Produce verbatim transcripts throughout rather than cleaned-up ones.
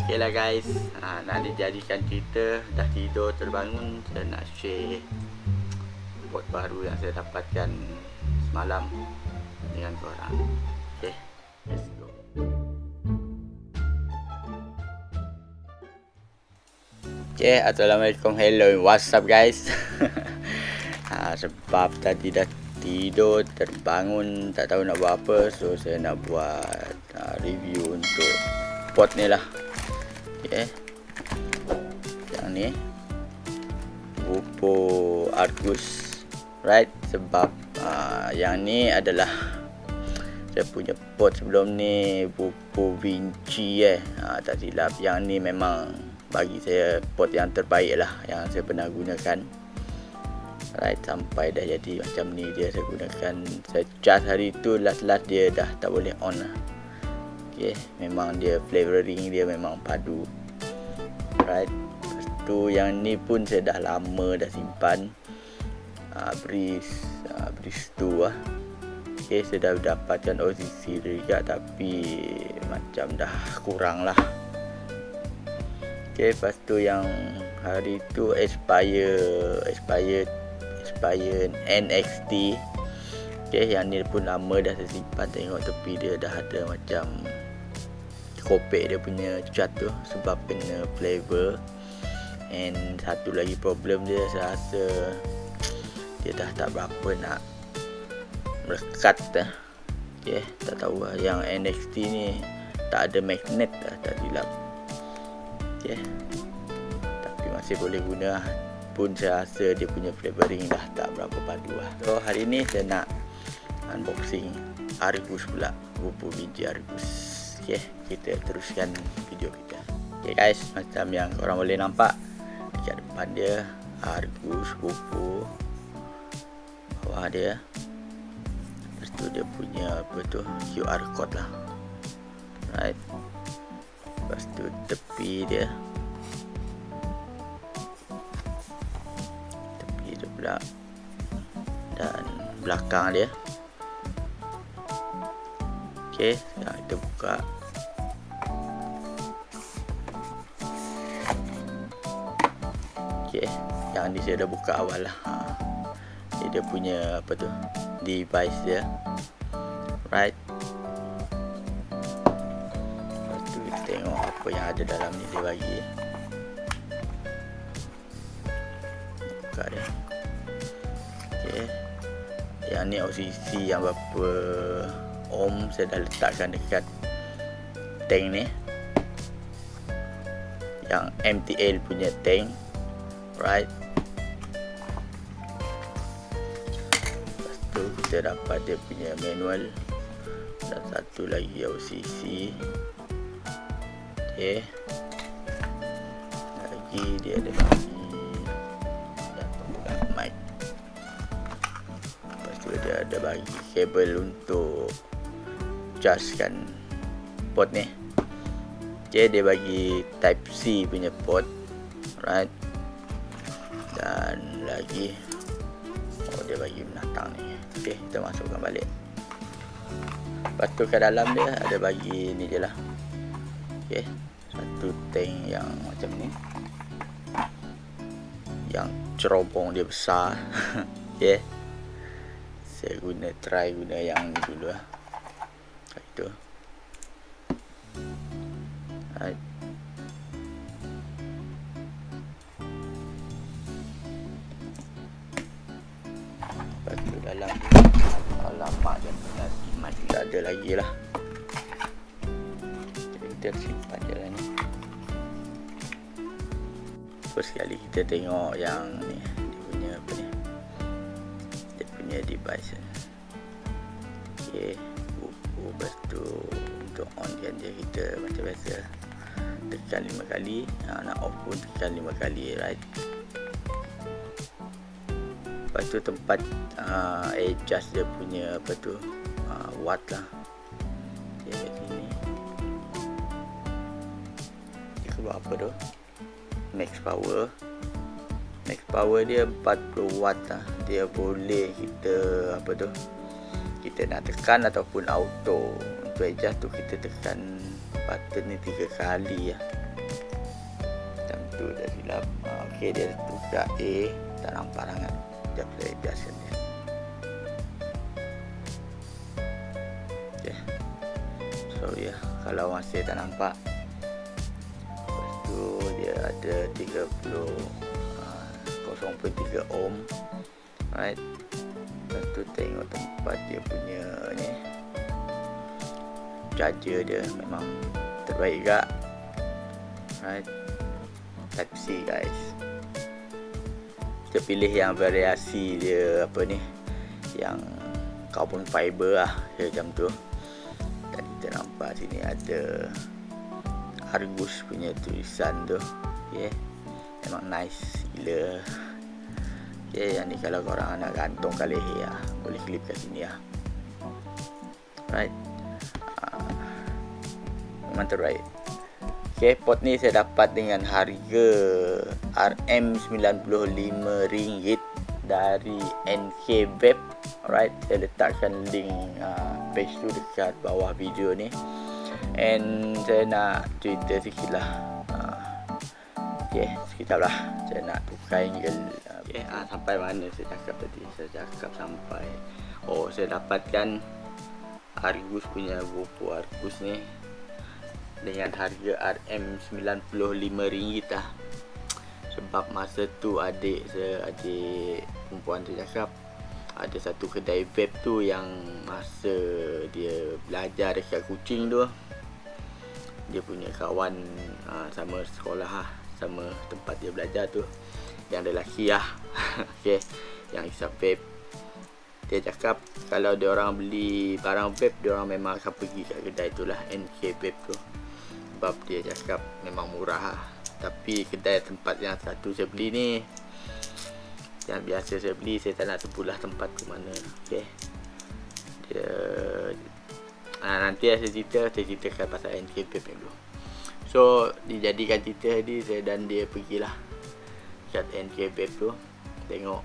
Okay lah guys, ha, nak dijadikan cerita. Dah tidur terbangun, saya nak share pot baru yang saya dapatkan semalam dengan korang. Okay, let's go. Okay, assalamualaikum, hello, what's up guys. ha, Sebab tadi dah tidur terbangun, tak tahu nak buat apa, so saya nak buat uh, review untuk pot ni lah. Okay, yang ni pupuk Argus, right? Sebab uh, yang ni adalah saya punya pot sebelum ni, pupuk Vinci eh, uh, tak silap. Yang ni memang bagi saya pot yang terbaik lah yang saya pernah gunakan, right? Sampai dah jadi macam ni dia saya gunakan. Saya charge hari tu, last-last dia dah tak boleh on lah. Okay, memang dia flavoring dia memang padu, right? Lepas tu yang ni pun saya dah lama dah simpan, uh, Breeze uh, Breeze tu lah. Okay, saya dah dapatkan O C C juga tapi macam dah kurang lah. Okay, lepas tu yang hari tu expire expire expire N X T. Okay, yang ni pun lama dah saya simpan. Tengok tepi dia dah ada macam kopek dia punya cat tu sebab kena flavor. And satu lagi problem dia, saya rasa dia dah tak berapa nak melekat dah. Okay, tak tahu lah. Yang N X T ni tak ada magnet dah, tak silap. Okay, tapi masih boleh guna lah. Pun saya rasa dia punya flavoring dah tak berapa padu lah. So hari ni saya nak unboxing Argus pula, pupuk biji Argus. Okay, kita teruskan video kita. Okay guys, macam yang korang boleh nampak dekat depan dia Argus pupuk, bawah dia, lepas tu dia punya apa tu Q R code lah, right? Lepas tu tepi dia, tepi dia pula, dan belakang dia. Okay, sekarang kita buka. Okay, yang ni saya dah buka awal lah. Ha. Ini dia punya apa tu device dia, right? Lepas tu kita tengok apa yang ada dalam ni dia bagi. Buka dia. Okay, yang ni O C C yang berapa ohm saya dah letakkan dekat tank ni, yang M T L punya tank, right? Lepas tu kita dapat dia punya manual dan satu lagi O C C. Okay, lagi dia ada bagi buka mic. Lepas tu dia ada bagi kabel untuk chargekan pot ni. Okay, dia bagi type C punya pot, right? Dan lagi oh dia bagi binatang ni. Okay, kita masukkan balik. Lepas tu kat dalam dia ada bagi ni je lah. Okay, satu tank yang macam ni, yang cerobong dia besar. Okay, saya guna try guna yang ni dulu lah. Itu right. Lepas tu dalam alamak dan penaziman tak ada lagi lah. Jadi kita simpan je lah ni. First sekali kita tengok yang ni, dia punya apa ni, dia punya device. Okay, lepas tu untuk on kan dia, kita macam biasa tekan lima kali, ha, nak off pun tekan lima kali, right? Lepas tu tempat uh, adjust dia punya apa tu uh, watt lah. Okay, kat sini dia keluar apa tu, max power. Max power dia empat puluh watt lah. Dia boleh kita apa tu, kita nak tekan ataupun auto. Untuk adjust tu kita tekan button ni tiga kali lah. tu dah silap. uh, ok, dia buka A, tak nampak sangat. Sekejap saya biarkan dia. Ok, sorry lah kalau masih tak nampak. Lepas tu dia ada tiga puluh kosong perpuluhan tiga ohm. Alright, lepas tu tengok tempat dia punya ni, charger dia memang terbaik juga. Right, Type C guys. Kita pilih yang variasi dia apa ni, yang carbon fiber lah, macam tu. Dan kita nampak sini ada Argus punya tulisan tu. Okay, memang nice gila. Okay, yang ni kalau korang nak gantung kat leher lah, boleh clip kat sini lah. Right, uh, memang terbaik. Okay, pot ni saya dapat dengan harga R M sembilan puluh lima ringgit dari N K Vape. Alright, saya letakkan link uh, page tu dekat bawah video ni. And saya nak cerita sikit lah. uh, Okay, sekejap lah, saya nak tukar angle. Okay, uh, sampai mana saya cakap tadi? Saya cakap sampai, oh, saya dapatkan Argus punya buku Argus ni dengan harga R M sembilan puluh lima ringgit lah. Sebab masa tu adik saya, adik perempuan tu cakap ada satu kedai vape tu yang masa dia belajar dekat Kuching tu, dia punya kawan uh, sama sekolah lah, sama tempat dia belajar tu, yang lelaki lah. Okay, yang hisap vape. Dia cakap kalau dia orang beli barang vape, dia orang memang akan pergi kat kedai tu lah, N K Vape tu. Sebab dia cakap memang murah lah. Tapi kedai tempat yang satu saya beli ni, yang biasa saya beli, saya tak nak sebutlah tempat ke mana. Okay, dia nah, nanti saya cerita, saya ceritakan pasal N K Vape dulu. So dijadikan cerita tadi, saya dan dia pergilah kat N K Vape tu, tengok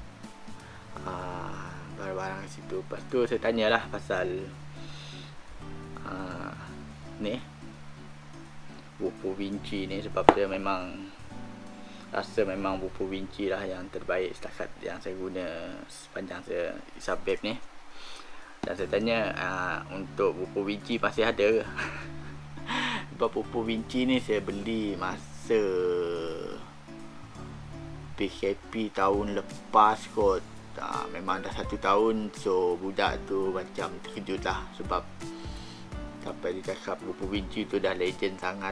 uh, barang-barang kat situ. Lepas tu saya tanyalah pasal uh, ni Bupo Vinci ni, sebab saya memang rasa memang Bupo Vinci lah yang terbaik setakat yang saya guna sepanjang saya hisap vape ni. Dan saya tanya, uh, untuk Bupo Vinci masih ada ke? Sebab Bupo Vinci ni saya beli masa P K P tahun lepas kot. uh, Memang dah satu tahun. So budak tu macam terkejut lah, sebab sampai dia cakap Bupo Vinci tu dah legend sangat.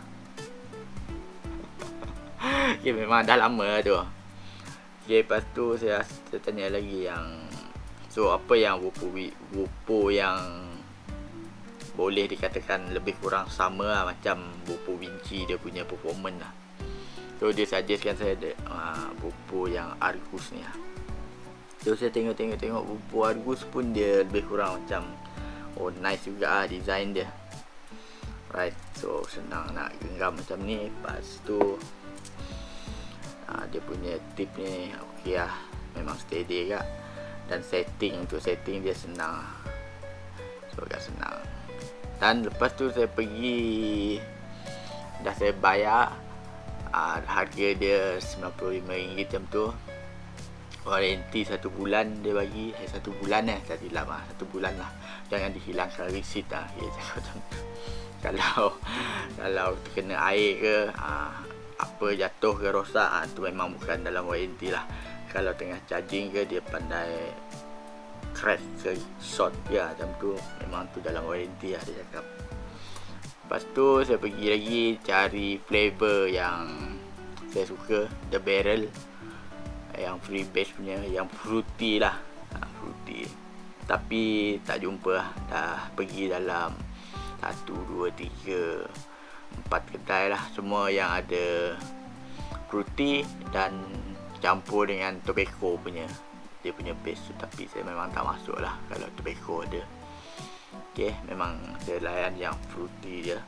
Okay, memang dah lama lah tu. Okay, lepas tu saya, saya tanya lagi yang, so apa yang Bupo, Bupo yang boleh dikatakan lebih kurang sama lah macam Bupo Vinci dia punya performance lah. So dia suggestkan saya uh, Bupo yang Argus ni lah. So saya tengok-tengok-tengok Bupo Argus pun dia lebih kurang macam, oh nice juga lah design dia. Right, so senang nak genggam macam ni. Lepas tu uh, dia punya tip ni ok lah, memang steady juga. Dan setting, untuk setting dia senang, so agak senang. Dan lepas tu saya pergi, dah saya bayar, uh, harga dia sembilan puluh lima ringgit macam tu. Warranty satu bulan dia bagi. Eh satu bulan eh, tak silap lah, satu bulan lah. Jangan dihilangkan receipt lah. Dia cakap macam tu. Kalau kalau terkena air ke, aa, apa jatuh ke rosak, aa, tu memang bukan dalam warranty lah. Kalau tengah charging ke dia pandai crash ke short ke, macam tu, memang tu dalam warranty lah, dia cakap. Lepas tu saya pergi lagi cari flavor yang saya suka, The Barrel, yang free base punya, yang fruity lah, ha, fruity. Tapi tak jumpa lah. Dah pergi dalam satu, dua, tiga, empat kedai lah, semua yang ada fruity dan campur dengan tobacco punya, dia punya base tu. Tapi saya memang tak masuk lah kalau tobacco ada. Okay, memang saya layan yang fruity je.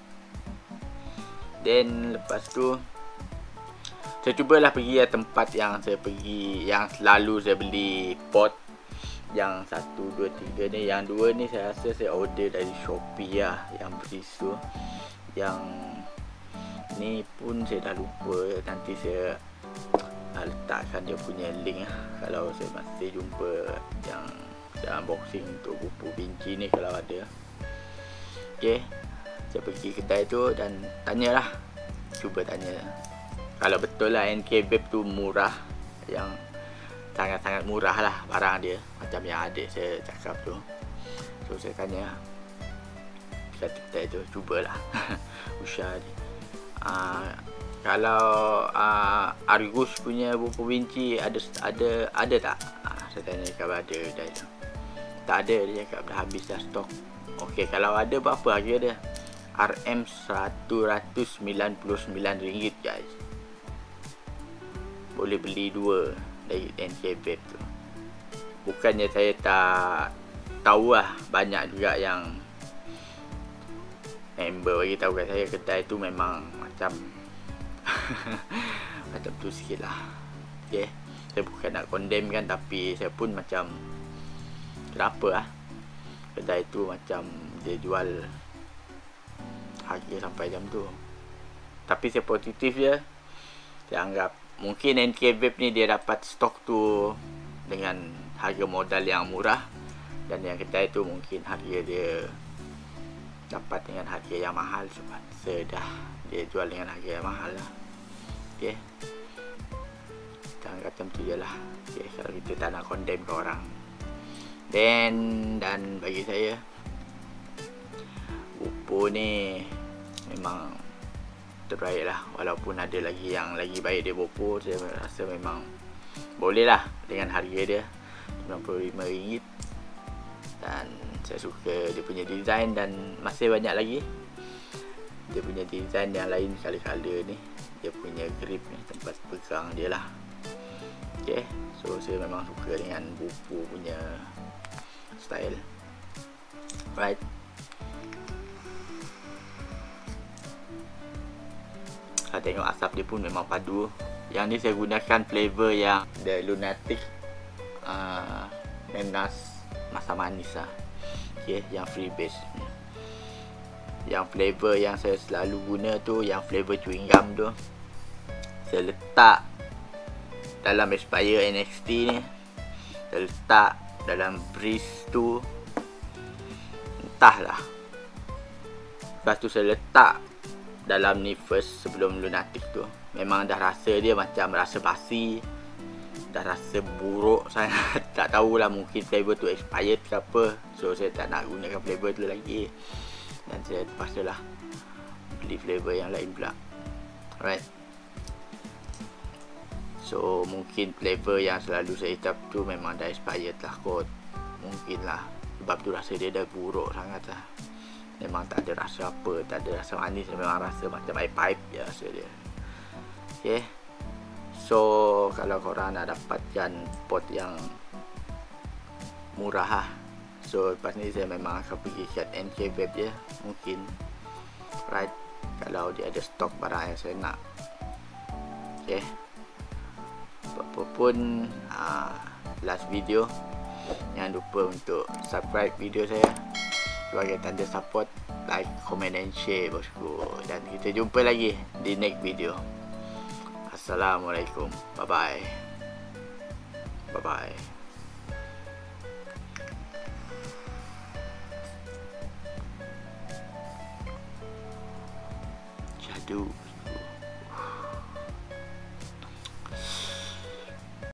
Then lepas tu saya cubalah pergi ya, tempat yang saya pergi, yang selalu saya beli pot, yang satu, dua, tiga ni. Yang dua ni saya rasa saya order dari Shopee lah, yang beris tu, yang Ni pun saya dah lupa. Nanti saya uh, letakkan dia punya link lah. Kalau saya masih jumpa yang saya unboxing untuk buku Vinci ni, kalau ada. Okay, saya pergi kedai tu dan tanyalah. Cuba tanya kalau betul lah N K Vape tu murah, yang sangat-sangat murah lah barang dia, macam yang adik saya cakap tu. So saya tanya kata kedai tu, cubalah usaha dia. Uh, kalau uh, Argus punya buku Vinci ada ada ada tak? Uh, saya tanya kalau ada kedai tu. Tak ada, dia cakap dah habis dah stok. Okey, kalau ada berapa harga dia? R M seratus sembilan puluh sembilan ringgit guys. Boleh beli dua dari N K Vape tu. Bukannya saya tak tahu lah, banyak juga yang member bagi tahu kat saya kedai tu memang macam macam tu sikit lah. Okay, saya bukan nak condemn kan, tapi saya pun macam kenapa lah kedai tu macam dia jual harga sampai jam tu. Tapi saya positif je, saya anggap mungkin N K Vape ni dia dapat stok tu dengan harga modal yang murah, dan yang kedai tu mungkin harga dia dapat dengan harga yang mahal sebab sedah dia jual dengan harga yang mahal lah. Okay, kita anggap macam tu je lah. Okay, kalau kita tak nak condemn ke orang. Then, dan bagi saya Oppo ni memang terbaik lah. Walaupun ada lagi yang lagi baik dia Oppo, saya rasa memang boleh lah dengan harga dia sembilan puluh lima ringgit. Dan saya suka dia punya design, dan masih banyak lagi dia punya design yang lain kala-kala ni. Dia punya grip ni, tempat pegang dia lah. Okay, so saya memang suka dengan buku punya style. Right, saya tengok asap dia pun memang padu. Yang ni saya gunakan flavor yang The Lunatic uh, Menas Masa Manis lah. Okay, yang freebase. Yang flavor yang saya selalu guna tu, yang flavor chewing gum tu, saya letak dalam Aspire N X T ni, saya letak dalam Breeze tu, entahlah. Lepas tu saya letak dalam ni first sebelum Lunatic tu. Memang dah rasa dia macam rasa basi, dah rasa buruk sangat. Tak tahulah, mungkin flavor tu expired ke apa. So saya tak nak gunakan flavor tu lagi, dan saya terpaksa lah beli flavor yang lain pula. Alright, so mungkin flavor yang selalu saya hitap tu memang dah expired lah kot. Mungkin lah, sebab tu rasa dia dah buruk sangat lah. Memang tak ada rasa apa, tak ada rasa manis. Memang rasa macam air pipe je rasa dia. Okay, so kalau korang nak dapatkan pot yang murah lah, so lepas ni saya memang akan pergi kat N K Vape je mungkin. Right, kalau dia ada stok barang yang saya nak. Okay, apapun uh, last video, jangan lupa untuk subscribe video saya sebagai tanda support, like, comment and share bosku. Dan kita jumpa lagi di next video. Assalamualaikum. Bye bye. Bye bye. Jadu.